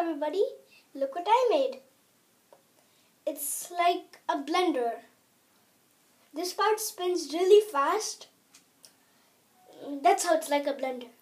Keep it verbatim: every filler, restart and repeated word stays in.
everybody, look what I made. It's like a blender. This part spins really fast. That's how it's like a blender.